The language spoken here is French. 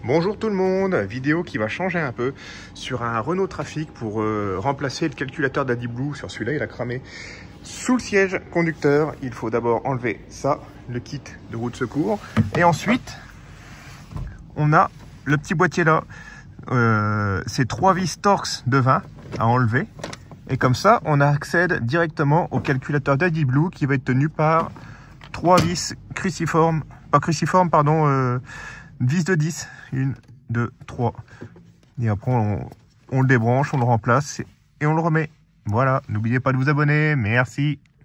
Bonjour tout le monde, vidéo qui va changer un peu sur un Renault Trafic pour remplacer le calculateur d'AdiBlue. Sur celui-là, il a cramé sous le siège conducteur. Il faut d'abord enlever ça, le kit de roue de secours. Et ensuite, on a le petit boîtier là. C'est 3 vis Torx de 20 à enlever. Et comme ça, on accède directement au calculateur d'AdiBlue qui va être tenu par 3 vis cruciformes, pas cruciformes, pardon, vis de 10, 1, 2, 3. Et après, on le débranche, on le remplace et on le remet. Voilà, n'oubliez pas de vous abonner. Merci.